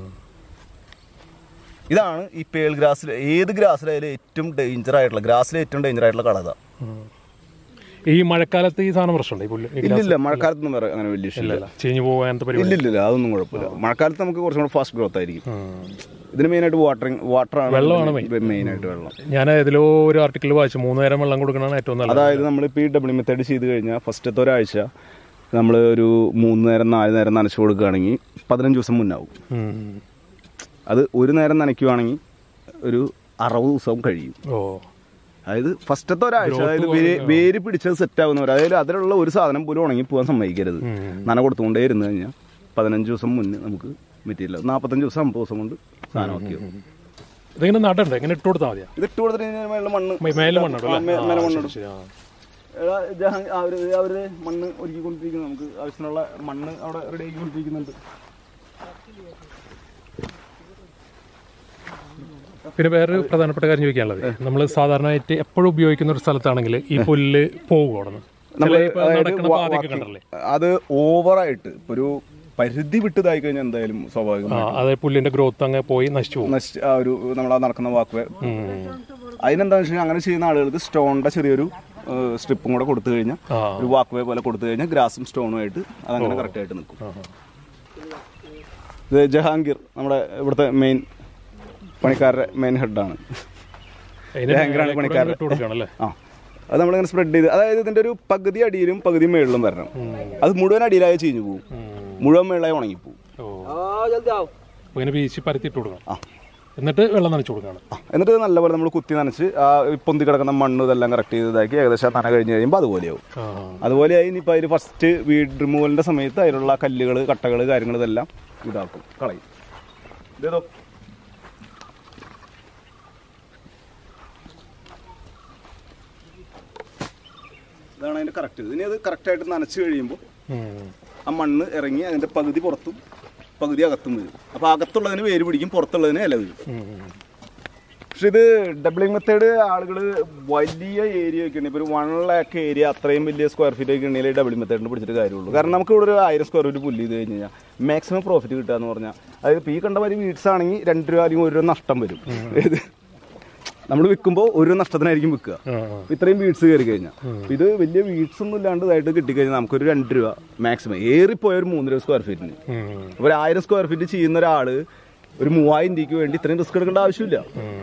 ഇതാണ് ഈ പേൾ ഗ്രാസിൽ, ഏത് ഗ്രാസിലായാലും ഏറ്റവും ഡേഞ്ചർ ആയിട്ടുള്ള, ഗ്രാസിലെ ഏറ്റവും ഡേഞ്ചർ ആയിട്ടുള്ള കള. ഈ മഴക്കാലത്ത് ഈ സാധനം പ്രശ്നമുണ്ട്? ഇല്ലില്ല, മഴക്കാലത്തൊന്നും വേറെ അങ്ങനെ വലിയ ഇഷ്ടമില്ല, ചീഞ്ഞു പോകാൻ. ഇല്ലില്ല, അതൊന്നും കുഴപ്പമില്ല. മഴക്കാലത്ത് നമുക്ക് കുറച്ചും കൂടെ ഫാസ്റ്റ് ഗ്രോത്ത് ആയിരിക്കും. ഇതിന് മെയിനായിട്ട് വാട്ടറാണ്, വെള്ളമാണ് മെയിനായിട്ട് വെള്ളം. ഞാൻ ഇതിലോ ഒരു ആർട്ടിക്കിൾ വായിച്ചു 3 നേരം വെള്ളം കൊടുക്കണതാണ് ഏറ്റവും നല്ലത്. അതായത് നമ്മളിപ്പോൾ ഈ ഡബിൾ മെത്തേഡ് ചെയ്ത് കഴിഞ്ഞാൽ ഫസ്റ്റത്തെ ഒരാഴ്ച നമ്മൾ ഒരു 3 നേരം 4 നേരം നനച്ചു കൊടുക്കുകയാണെങ്കിൽ 15 ദിവസം മുന്നാവും. അത് ഒരു നേരം നനയ്ക്കുവാണെങ്കിൽ ഒരു 60 ദിവസവും കഴിയും. അതായത് ഫസ്റ്റത്തെ ഒരാഴ്ച, അതായത് വേര് പിടിച്ചത് സെറ്റ് ആവുന്നവർ, അതായത് അതിലുള്ള ഒരു സാധനം പോലും ഉണങ്ങി പോകാൻ സമ്മതിക്കരുത്. നന കൊടുത്തുകൊണ്ടേ ഇരുന്ന് കഴിഞ്ഞാൽ 15 ദിവസം മുന്നേ നമുക്ക് മെറ്റീരിയൽ 45 ദിവസം 50 ദിവസം കൊണ്ട് സാധനമാക്കി. ഇതിങ്ങനെ നടണ്ടേ? ഇങ്ങനെ ഇട്ട് കൊടുത്താൽ മതിയാ? ഇത് ഇട്ട് കൊടുത്തിട്ട് മണ്ണ് മണ്ണിടും. അവര് മണ്ണ് ഒരുക്കിക്കൊണ്ടിരിക്കുന്നു, നമുക്ക് ആവശ്യത്തിനുള്ള മണ്ണ് അവിടെ റെഡി ആക്കിക്കൊണ്ടിരിക്കുന്നുണ്ട്. പിന്നെ വേറൊരു പ്രധാനപ്പെട്ട കാര്യം ചോദിക്കാനുള്ളത്, നമ്മൾ സാധാരണയായിട്ട് എപ്പോഴും ഉപയോഗിക്കുന്ന ഒരു സ്ഥലത്താണെങ്കിൽ ഈ പുല്ല് പോകും. അത് ഓവറായിട്ട് ഒരു പരിധി വിട്ടതായി കഴിഞ്ഞാൽ എന്തായാലും സ്വാഭാവികമാണ് അതായത് പുല്ലിന്റെ ഗ്രോത്ത് അങ്ങ് പോയി നശിച്ചു പോകും. ഒരു നമ്മളാ നടക്കുന്ന വാക്വേ അതിനെന്താണെന്ന് വെച്ചാൽ അങ്ങനെ ചെയ്യുന്ന ആളുകൾക്ക് സ്റ്റോണിന്റെ ചെറിയൊരു സ്ട്രിപ്പും കൂടെ കൊടുത്തു കഴിഞ്ഞാൽ, ഒരു വാക്വേ പോലെ കൊടുത്തു കഴിഞ്ഞാൽ ഗ്രാസും സ്റ്റോണുമായിട്ട് അതങ്ങനെ കറക്റ്റായിട്ട് നിൽക്കും. ഇത് ജഹാംഗീർ നമ്മുടെ ഇവിടുത്തെ മെയിൻ പണിക്കാരുടെ മെയിൻ ഹെഡാണ്. ജഹാംഗീറാണ് പണിക്കാരുടെ. അത് നമ്മളിങ്ങനെ സ്പ്രെഡ് ചെയ്ത്, അതായത് ഇതിന്റെ ഒരു പകുതി അടിയിലും പകുതി മേളിലും വരണം. അത് മുഴുവൻ അടിയിലായി ചീഞ്ഞു പോകും, മുഴുവൻ മേളായി ഉണങ്ങിപ്പോവും. എന്നിട്ട് വെള്ളം നനച്ചു കൊടുക്കണം. എന്നിട്ട് നല്ലപോലെ നമ്മൾ കുത്തി നനച്ച് ആ പൊന്തി കിടക്കുന്ന മണ്ണ് ഇതെല്ലാം കറക്റ്റ് ചെയ്തതാക്കി ഏകദേശം നന കഴിഞ്ഞ് കഴിയുമ്പോൾ അതുപോലെയാവും. അതുപോലെയായി ഇനിയിപ്പോൾ അതിൽ ഫസ്റ്റ് വീട് റിമൂവലിന്റെ സമയത്ത് അതിലുള്ള കല്ലുകൾ കട്ടകൾ കാര്യങ്ങൾ ഇതെല്ലാം ഇതാക്കും, കളയും. ഇതേതോ ഇതാണ് അതിന്റെ കറക്റ്റ്. ഇനി അത് കറക്റ്റായിട്ട് നനച്ച് കഴിയുമ്പോൾ ആ മണ്ണ് ഇറങ്ങി അതിന്റെ പകുതി പുറത്തും പകുതി അകത്തും വരും. അപ്പോൾ അകത്തുള്ളതിന് വേര് പിടിക്കും, പുറത്തുള്ളതിന് ഇല വരും. പക്ഷെ ഇത് ഡബിളിംഗ് മെത്തേഡ് ആളുകൾ വലിയ ഏരിയ ഒക്കെ ഉണ്ട്. ഇപ്പോൾ ഒരു 1 lakh ഏരിയ അത്രയും വലിയ സ്ക്വയർ ഫീറ്റ് ഒക്കെ ഉണ്ടെങ്കിൽ ഡബിളിംഗ് മെത്തേഡിന് പിടിച്ചിട്ട് കാര്യമുള്ളൂ. കാരണം നമുക്ക് ഇവിടെ ഒരു 1000 സ്ക്വയർ ഫീറ്റ് പുല്ല് ചെയ്ത് കഴിഞ്ഞ് കഴിഞ്ഞാൽ മാക്സിമം പ്രോഫിറ്റ് കിട്ടുക എന്ന് പറഞ്ഞാൽ, അതായത് ഇപ്പോൾ ഈ കണ്ട മാതിരി വീട്ട്സ് ആണെങ്കിൽ 2 രൂപ അല്ലെങ്കിൽ 1 രൂപ നഷ്ടം വരും. നമ്മൾ വിൽക്കുമ്പോൾ 1 രൂപ നഷ്ടത്തിനായിരിക്കും വിൽക്കുക ഇത്രയും വീട്ട്സ് കയറി കഴിഞ്ഞാൽ. ഇത് വലിയ വീട്ട്സ് ഒന്നും ഇല്ലാണ്ട് ഇതായിട്ട് കിട്ടിക്കഴിഞ്ഞാൽ നമുക്കൊരു 2 രൂപ മാക്സിമം, ഏറിപ്പോയ ഒരു 3 രൂപ സ്ക്വയർ ഫീറ്റിന്. അപ്പോൾ 1000 സ്ക്വയർ ഫീറ്റ് ചെയ്യുന്ന ഒരാൾ ഒരു 3000 രൂപയ്ക്ക് വേണ്ടി ഇത്രയും റിസ്ക് എടുക്കേണ്ട ആവശ്യമില്ല.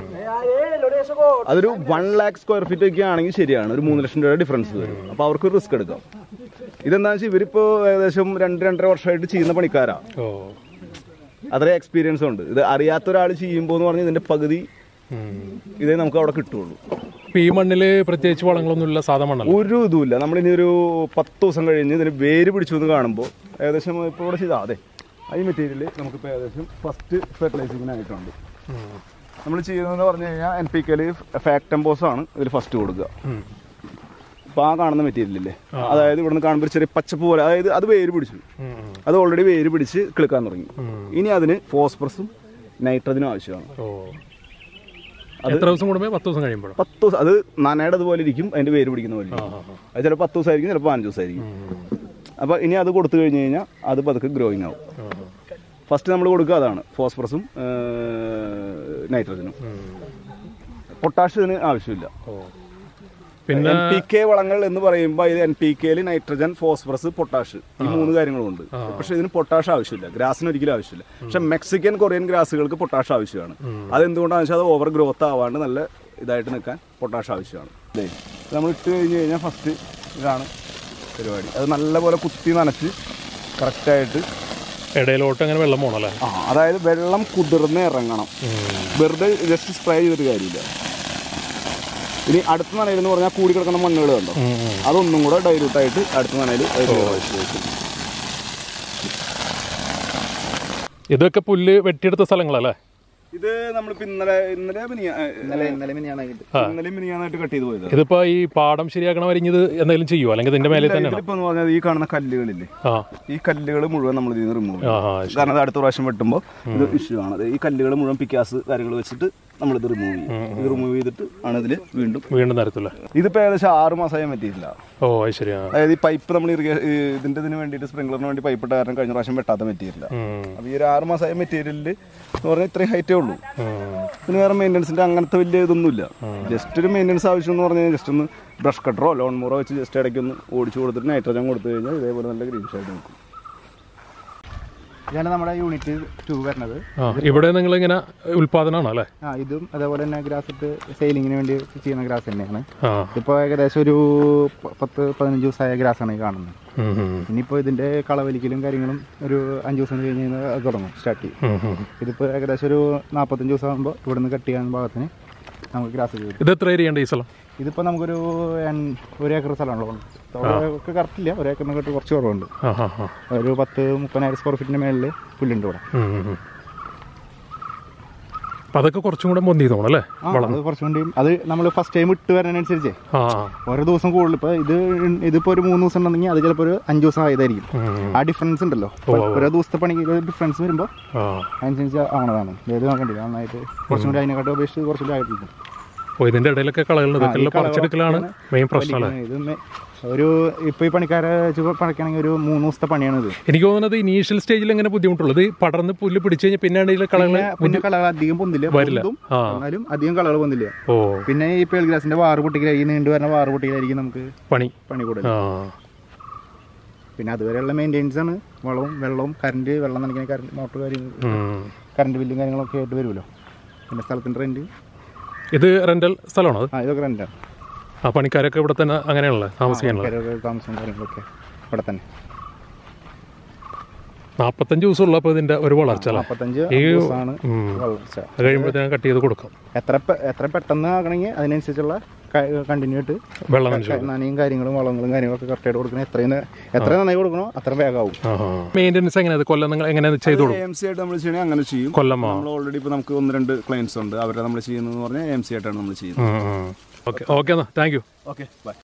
അതൊരു 1 lakh സ്ക്വയർ ഫീറ്റ് ഒക്കെ ആണെങ്കിൽ ശരിയാണ്, ഒരു 3 ലക്ഷം രൂപ ഡിഫറൻസ് വരും. അപ്പോൾ അവർക്ക് റിസ്ക് എടുക്കാം. ഇതെന്താണെന്ന് വെച്ചാൽ ഇവരിപ്പോൾ ഏകദേശം 2-2.5 വർഷമായിട്ട് ചെയ്യുന്ന പണിക്കാരാ, അത്രയും എക്സ്പീരിയൻസ് ഉണ്ട്. ഇത് അറിയാത്ത ഒരാൾ ചെയ്യുമ്പോൾ എന്ന് പറഞ്ഞാൽ ഇതിന്റെ പകുതി ഇതേ നമുക്ക് അവിടെ കിട്ടുള്ളൂ. ഈ മണ്ണില് പ്രത്യേകിച്ച് വളങ്ങളൊന്നുമില്ല, സാധാ മണ്ണല്ല, ഒരു ഇതുമില്ല. നമ്മളിനി ഒരു 10 ദിവസം കഴിഞ്ഞ് ഇതിന് വേര് പിടിച്ചു എന്ന് കാണുമ്പോൾ ഏകദേശം ഇപ്പോൾ ഇവിടെ ചെയ്താൽ അതെ ഈ മെറ്റീരിയൽ നമുക്കിപ്പോൾ ഏകദേശം ഫസ്റ്റ് ഫെർട്ടിലൈസിങ്ങിനായിട്ടുണ്ട്. നമ്മൾ ചെയ്യുന്നതെന്ന് പറഞ്ഞു കഴിഞ്ഞാൽ NPK ഫാക്ടംബോസ് ആണ് ഇതിൽ ഫസ്റ്റ് കൊടുക്കുക. അപ്പോൾ ആ കാണുന്ന മെറ്റീരിയലില്ലേ, അതായത് ഇവിടുന്ന് കാണുമ്പോൾ ചെറിയ പച്ചപ്പ് പോലെ, അതായത് അത് വേര് പിടിച്ചു, അത് ഓൾറെഡി വേര് പിടിച്ച് കിളുക്കാൻ തുടങ്ങി. ഇനി അതിന് ഫോസ്ഫറസും നൈട്രജനും ആവശ്യമാണ്. എത്ര ദിവസം കൂടുമ്പോൾ? 10 ദിവസം കഴിയുമ്പോൾ. 10 ദിവസം. അത് നനയുടെ അതുപോലെ ഇരിക്കും, അതിന്റെ വേര് പിടിക്കുന്ന പോലെ. അത് ചിലപ്പോൾ 10 ദിവസമായിരിക്കും, ചിലപ്പോൾ 5 ദിവസമായിരിക്കും. അപ്പോൾ ഇനി അത് കൊടുത്തു കഴിഞ്ഞ് കഴിഞ്ഞാൽ അത് പതുക്കെ ഗ്രോയിങ് ആവും. ഫസ്റ്റ് നമ്മൾ കൊടുക്കുക അതാണ് ഫോസ്ഫറസും നൈട്രജനും. പൊട്ടാഷ്യത്തിന് ആവശ്യമില്ല. പിന്നെ NPK വളങ്ങൾ എന്ന് പറയുമ്പോൾ ഇത് NPKയിൽ നൈട്രജൻ, ഫോസ്ഫറസ്, പൊട്ടാഷ്, ഈ 3 കാര്യങ്ങളുണ്ട്. പക്ഷെ ഇതിന് പൊട്ടാഷ് ആവശ്യമില്ല, ഗ്രാസിന് ഒരിക്കലും ആവശ്യമില്ല. പക്ഷെ മെക്സിക്കൻ, കൊറിയൻ ഗ്രാസുകൾക്ക് പൊട്ടാഷ് ആവശ്യമാണ്. അതെന്തുകൊണ്ടാണെന്ന് വെച്ചാൽ അത് ഓവർ ഗ്രോത്ത് ആവാണ്ട് നല്ല ഇതായിട്ട് നിൽക്കാൻ പൊട്ടാഷ് ആവശ്യമാണ്. നമ്മൾ ഇട്ട് കഴിഞ്ഞ് കഴിഞ്ഞാൽ ഫസ്റ്റ് ഇതാണ് പരിപാടി. അത് നല്ലപോലെ കുത്തി നനച്ച് കറക്റ്റായിട്ട് ഇടയിലോട്ട് അങ്ങനെ വെള്ളം പോകണല്ലേ? അതായത് വെള്ളം കുതിർന്ന് ഇറങ്ങണം. വെറുതെ ജസ്റ്റ് സ്പ്രേ ചെയ്തിട്ട് കാര്യമില്ല. ഇനി അടുത്ത നനയിൽ എന്ന് പറഞ്ഞാൽ കൂടി കിടക്കുന്ന മണ്ണുകൾ കണ്ടോ, അതൊന്നും കൂടെ ഡൈലൂട്ടായിട്ട് അടുത്ത നനയിൽ. ഇതൊക്കെ പുല്ല് വെട്ടിയെടുത്ത സ്ഥലങ്ങളല്ലേ? ഇത് നമ്മളിപ്പോ ഇന്നലെ മിനിയാനായിട്ട് കട്ട് ചെയ്ത് പോയത്. ഇതിപ്പോ ഈ പാടം ശരിയാക്കണ വരിഞ്ഞത് എന്തെങ്കിലും ചെയ്യുമോ, അല്ലെങ്കിൽ ഇതിന്റെ മേലെ തന്നെ? ഇപ്പൊ പറഞ്ഞാൽ ഈ കാണുന്ന കല്ലുകളില്ലേ, ഈ കല്ലുകൾ മുഴുവൻ നമ്മൾ ഇതിൽ നിന്ന് റിമൂവ് ചെയ്യും. കാരണം അത് അടുത്ത പ്രാവശ്യം വെട്ടുമ്പോൾ ഇത് ഇഷ്യൂ ആണ്. ഈ കല്ലുകൾ മുഴുവൻ പിക്കാസ് കാര്യങ്ങൾ വെച്ചിട്ട് നമ്മളിത് റിമൂവ് ചെയ്യും. ഇത് റിമൂവ് ചെയ്തിട്ട് ആണ് ഇതിൽ വീണ്ടും തരത്തില്ല. ഇതിപ്പോ ഏകദേശം 6 മാസമായി പറ്റിയിട്ടില്ല. ഓ ശരി. അതായത് ഈ പൈപ്പ് നമ്മൾ ഇതിന് വേണ്ടിയിട്ട് സ്പ്രിംഗ്ലറിന് വേണ്ടി പൈപ്പ് ഇട്ട കാരണം കഴിഞ്ഞ പ്രാവശ്യം വെട്ടാത്ത മെറ്റീരിയൽ. അപ്പൊ ഈ ഒരു 6 മാസമായ മെറ്റീരിയലിൽ എന്ന് പറഞ്ഞാൽ ഇത്രയും ഹൈറ്റേ ഉള്ളൂ. പിന്നെ വേറെ മെയിൻ്റെനൻസിന്റെ അങ്ങനത്തെ വലിയ ഇതൊന്നുമില്ല. ജസ്റ്റ് ഒരു മെയിൻ്റെനൻസ് ആവശ്യം എന്ന് പറഞ്ഞാൽ ജസ്റ്റ് ഒന്ന് ബ്രഷ് കട്ടറോ ലോൺ മോറോ വെച്ച് ജസ്റ്റ് ഇടയ്ക്ക് ഒന്ന് ഓടിച്ചു കൊടുത്തിട്ട് നൈട്രജൻ കൊടുത്തു കഴിഞ്ഞാൽ ഇതേപോലെ നല്ല ഗ്രീൻഷ് ആയിട്ട് നിൽക്കും. ഇതാണ് നമ്മുടെ യൂണിറ്റ് 2 വരുന്നത്. ഇവിടെ നിങ്ങൾ ഇങ്ങനെ ഉൽപാദനമാണോ അല്ലേ? ഇതും അതേപോലെ തന്നെ ഗ്രാസ് ഇട്ട് സെയിലിങ്ങിന് വേണ്ടി ചെയ്യുന്ന ഗ്രാസ് തന്നെയാണ്. ഇപ്പോൾ ഏകദേശം ഒരു 10-15 ദിവസമായ ഗ്രാസാണ് ഈ കാണുന്നത്. ഇനിയിപ്പോൾ ഇതിന്റെ കളവലിക്കലും കാര്യങ്ങളും ഒരു 5 ദിവസം കഴിഞ്ഞ് അത് തുടങ്ങും, സ്റ്റാർട്ട് ചെയ്യും. ഇതിപ്പോൾ ഏകദേശം ഒരു 45 ദിവസം ആകുമ്പോൾ ഇവിടെ നിന്ന് കട്ട് ചെയ്യാൻ ഭാഗത്തിന് നമുക്ക് ഗ്രാസ് കിട്ടും. ഇത് എത്ര ഏരിയ ഉണ്ട് ഈ സ്ഥലം? ഇതിപ്പോൾ നമുക്കൊരു 1 ഏക്കർ സ്ഥലമാണല്ലോ. കറക്റ്റില്ല, 1 ഏക്കറിനെ കേട്ട് കുറച്ച് കുറവുണ്ട്. ഒരു 10-30,000 സ്ക്വയർ ഫീറ്റിന്റെ മേളിൽ പുല്ലുണ്ട് ഇവിടെ. അതൊക്കെ കുറച്ചും കൂടെ പൊന്തി തോന്നല്ലേ? അത് കുറച്ചും കൂടി അത് നമ്മൾ ഫസ്റ്റ് ടൈം ഇട്ട് വരുന്നതിനനുസരിച്ച് ഓരോ ദിവസം കൂടുതൽ. ഇപ്പൊ ഇതിപ്പോ ഒരു 3 ദിവസം ഉണ്ടെങ്കിൽ അത് ചിലപ്പോൾ ഒരു 5 ദിവസം ആയതായിരിക്കും. ആ ഡിഫറൻസ് ഉണ്ടല്ലോ, ഓരോ ദിവസത്തെ പണിക്ക് ഡിഫറൻസ് വരുമ്പോൾ അതിനനുസരിച്ച് ആണതാണ്. ഏത് നോക്കണ്ടില്ല, നന്നായിട്ട് കുറച്ചും കൂടി അതിനെക്കാട്ടും അപേക്ഷിച്ച് കുറച്ചും കൂടി ആയിട്ടിരിക്കും. ഇതിന്റെ ഇടയിലൊക്കെ കളകളാണ് മെയിൻ പ്രശ്നം. ഒരു ഇപ്പൊ ഈ പണിക്കാരെ പണിക്കാണെങ്കിൽ ഒരു 3 ദിവസത്തെ പണിയാണ് ഇത്. എനിക്ക് തോന്നുന്നത് ഇനീഷ്യൽ സ്റ്റേജിൽ എങ്ങനെ ബുദ്ധിമുട്ടുള്ളത് പടർന്ന് പുല്ല് പിടിച്ചു കഴിഞ്ഞാൽ പിന്നെ കളകൾ അധികം പൊന്നില്ല, എന്നാലും അധികം കളകൾ പൊന്നില്ല. പിന്നെ ഈ പേൾ ഗ്രാസിന്റെ വാറ് പൊട്ടിക്കലായി നീണ്ടു വരുന്ന വാറ് പൊട്ടിക്കലായിരിക്കും നമുക്ക് പണി കൂടുതൽ. പിന്നെ അതുവരെയുള്ള മെയിൻ്റെനൻസ് ആണ്. വെള്ളവും വെള്ളം നനയ്ക്കുന്ന കറണ്ട് മോട്ടർ കാര്യങ്ങൾ, കറണ്ട് ബില്ലും കാര്യങ്ങളൊക്കെ ആയിട്ട് വരുമല്ലോ. പിന്നെ സ്ഥലത്തിന്റെ റെന്റ്. ഇത് റെന്റൽ സ്ഥലമാണോ? ഇതൊക്കെ റെന്റാണ്. പണിക്കാരൊക്കെ ഇവിടെ തന്നെ അങ്ങനെയാണല്ലോ താമസിക്കാനുള്ള താമസം കാര്യങ്ങളൊക്കെ ഇവിടെ തന്നെ. 45 ദിവസമുള്ള ഇതിന്റെ ഒരു വളർച്ച കഴിയുമ്പോഴത്തേക്കും കട്ട് ചെയ്ത് കൊടുക്കും. എത്ര പെട്ടെന്ന് ആകണമെങ്കിൽ അതിനനുസരിച്ചുള്ള കണ്ടിന്യൂ ആയിട്ട് നനയും കാര്യങ്ങളും വളങ്ങളും കാര്യങ്ങളൊക്കെ കറക്റ്റായിട്ട് കൊടുക്കണം. എത്ര നന്നായി കൊടുക്കണോ അത്ര വേഗമാവും. മെയിൻ്റെനൻസ് എങ്ങനെയാണ്? കൊല്ലം നിങ്ങൾ എങ്ങനെ ചെയ്ത് കൊടുക്കും? AMC ആയിട്ട് നമ്മൾ ചെയ്യണേ അങ്ങനെ ചെയ്യും. കൊല്ലം നമ്മൾ ഓൾറെഡി ഇപ്പോൾ നമുക്ക് 1-2 ക്ലയൻസ് ഉണ്ട്. അവരെ നമ്മൾ ചെയ്യുന്നതെന്ന് പറഞ്ഞാൽ AMC ആയിട്ടാണ് നമ്മൾ ചെയ്യുന്നത്. ഓക്കെ, എന്നാൽ താങ്ക് യു. Okay, by.